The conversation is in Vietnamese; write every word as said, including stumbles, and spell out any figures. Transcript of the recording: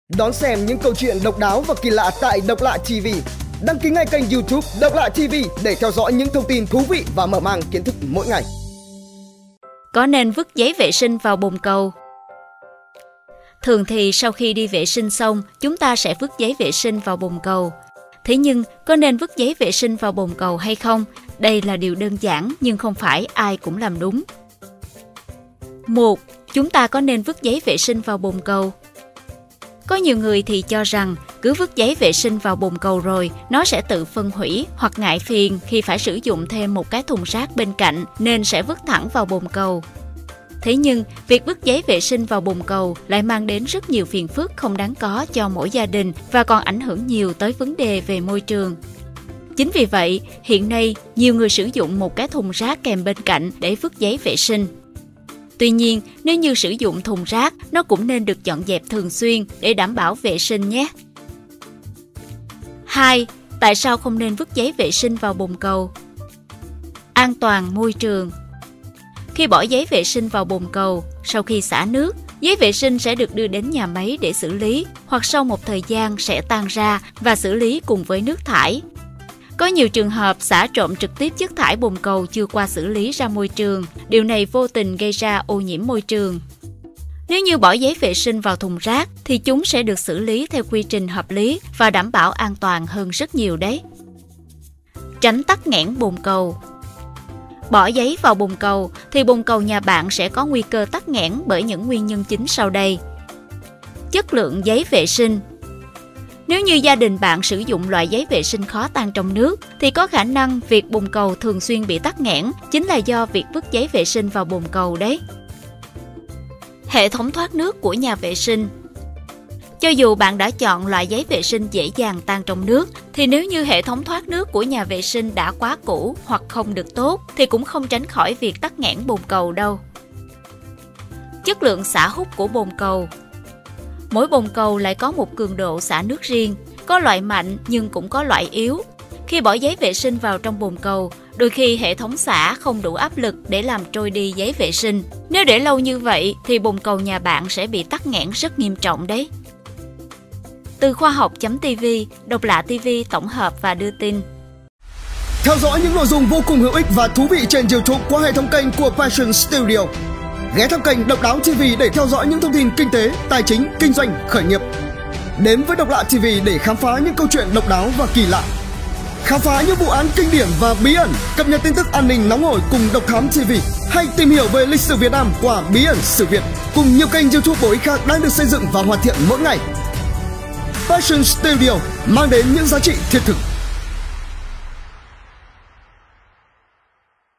Đón xem những câu chuyện độc đáo và kỳ lạ tại Độc Lạ ti vi. Đăng ký ngay kênh YouTube Độc Lạ ti vi để theo dõi những thông tin thú vị và mở mang kiến thức mỗi ngày. Có nên vứt giấy vệ sinh vào bồn cầu? Thường thì sau khi đi vệ sinh xong, chúng ta sẽ vứt giấy vệ sinh vào bồn cầu. Thế nhưng, có nên vứt giấy vệ sinh vào bồn cầu hay không? Đây là điều đơn giản nhưng không phải ai cũng làm đúng. một. Chúng ta có nên vứt giấy vệ sinh vào bồn cầu? Có nhiều người thì cho rằng cứ vứt giấy vệ sinh vào bồn cầu rồi nó sẽ tự phân hủy, hoặc ngại phiền khi phải sử dụng thêm một cái thùng rác bên cạnh nên sẽ vứt thẳng vào bồn cầu. Thế nhưng, việc vứt giấy vệ sinh vào bồn cầu lại mang đến rất nhiều phiền phức không đáng có cho mỗi gia đình và còn ảnh hưởng nhiều tới vấn đề về môi trường. Chính vì vậy, hiện nay nhiều người sử dụng một cái thùng rác kèm bên cạnh để vứt giấy vệ sinh. Tuy nhiên, nếu như sử dụng thùng rác, nó cũng nên được dọn dẹp thường xuyên để đảm bảo vệ sinh nhé. hai. Tại sao không nên vứt giấy vệ sinh vào bồn cầu? An toàn môi trường. Khi bỏ giấy vệ sinh vào bồn cầu, sau khi xả nước, giấy vệ sinh sẽ được đưa đến nhà máy để xử lý, hoặc sau một thời gian sẽ tan ra và xử lý cùng với nước thải. Có nhiều trường hợp xả trộm trực tiếp chất thải bồn cầu chưa qua xử lý ra môi trường. Điều này vô tình gây ra ô nhiễm môi trường. Nếu như bỏ giấy vệ sinh vào thùng rác thì chúng sẽ được xử lý theo quy trình hợp lý và đảm bảo an toàn hơn rất nhiều đấy. Tránh tắc nghẽn bồn cầu. Bỏ giấy vào bồn cầu thì bồn cầu nhà bạn sẽ có nguy cơ tắc nghẽn bởi những nguyên nhân chính sau đây. Chất lượng giấy vệ sinh. Nếu như gia đình bạn sử dụng loại giấy vệ sinh khó tan trong nước thì có khả năng việc bồn cầu thường xuyên bị tắc nghẽn chính là do việc vứt giấy vệ sinh vào bồn cầu đấy. Hệ thống thoát nước của nhà vệ sinh. Cho dù bạn đã chọn loại giấy vệ sinh dễ dàng tan trong nước thì nếu như hệ thống thoát nước của nhà vệ sinh đã quá cũ hoặc không được tốt thì cũng không tránh khỏi việc tắc nghẽn bồn cầu đâu. Chất lượng xả hút của bồn cầu. Mỗi bồn cầu lại có một cường độ xả nước riêng, có loại mạnh nhưng cũng có loại yếu. Khi bỏ giấy vệ sinh vào trong bồn cầu, đôi khi hệ thống xả không đủ áp lực để làm trôi đi giấy vệ sinh. Nếu để lâu như vậy thì bồn cầu nhà bạn sẽ bị tắc nghẽn rất nghiêm trọng đấy. Từ khoa học chấm tv, Độc Lạ ti vi tổng hợp và đưa tin. Theo dõi những nội dung vô cùng hữu ích và thú vị trên YouTube qua hệ thống kênh của Passion Studio. Ghé thăm kênh Độc Đáo ti vi để theo dõi những thông tin kinh tế, tài chính, kinh doanh, khởi nghiệp. Đến với Độc Lạ ti vi để khám phá những câu chuyện độc đáo và kỳ lạ. Khám phá những vụ án kinh điển và bí ẩn, cập nhật tin tức an ninh nóng hổi cùng Độc Thám ti vi, hay tìm hiểu về lịch sử Việt Nam qua Bí ẩn sử Việt, cùng nhiều kênh YouTube bổ ích khác đang được xây dựng và hoàn thiện mỗi ngày. Passion Studio mang đến những giá trị thiết thực.